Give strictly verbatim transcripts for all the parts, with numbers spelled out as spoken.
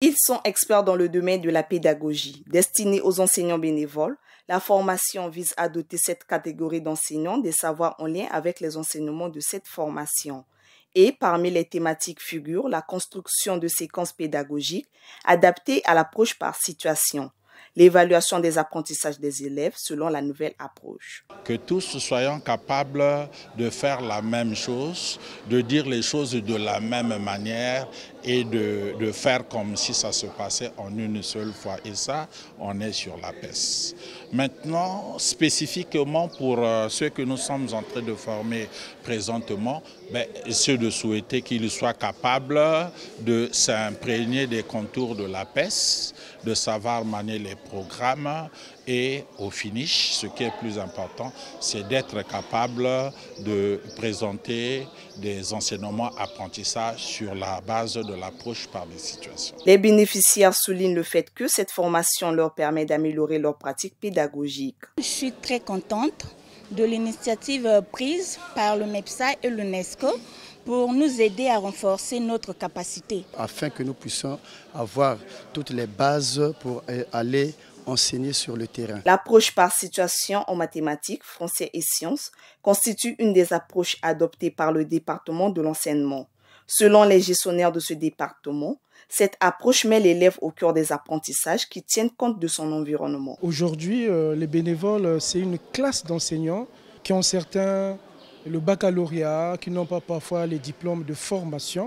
Ils sont experts dans le domaine de la pédagogie. Destinée aux enseignants bénévoles, la formation vise à doter cette catégorie d'enseignants des savoirs en lien avec les enseignements de cette formation. Et parmi les thématiques figure la construction de séquences pédagogiques adaptées à l'approche par situation, l'évaluation des apprentissages des élèves selon la nouvelle approche. Que tous soyons capables de faire la même chose, de dire les choses de la même manière et de, de faire comme si ça se passait en une seule fois. Et ça, on est sur la P E S. Maintenant, spécifiquement pour ceux que nous sommes en train de former présentement, ben, c'est de souhaiter qu'ils soient capables de s'imprégner des contours de la P E S, de savoir manier les programmes et au finish, ce qui est plus important, c'est d'être capable de présenter des enseignements apprentissages sur la base de l'approche par les situations. Les bénéficiaires soulignent le fait que cette formation leur permet d'améliorer leur pratique pédagogique. Je suis très contente de l'initiative prise par le MEPSA et l'UNESCO pour nous aider à renforcer notre capacité. Afin que nous puissions avoir toutes les bases pour aller enseigner sur le terrain. L'approche par situation en mathématiques, français et sciences constitue une des approches adoptées par le département de l'enseignement. Selon les gestionnaires de ce département, cette approche met l'élève au cœur des apprentissages qui tiennent compte de son environnement. Aujourd'hui, euh, les bénévoles, c'est une classe d'enseignants qui ont certains le baccalauréat, qui n'ont pas parfois les diplômes de formation.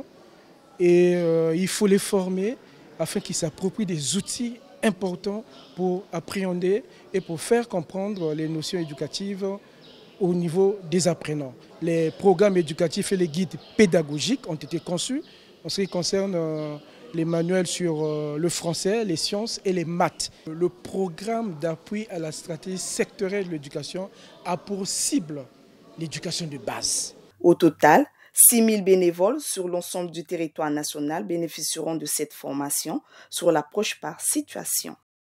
Et euh, il faut les former afin qu'ils s'approprient des outils importants pour appréhender et pour faire comprendre les notions éducatives au niveau des apprenants. Les programmes éducatifs et les guides pédagogiques ont été conçus en ce qui concerne euh, les manuels sur euh, le français, les sciences et les maths. Le programme d'appui à la stratégie sectorielle de l'éducation a pour cible l'éducation de base. Au total, six mille bénévoles sur l'ensemble du territoire national bénéficieront de cette formation sur l'approche par situation.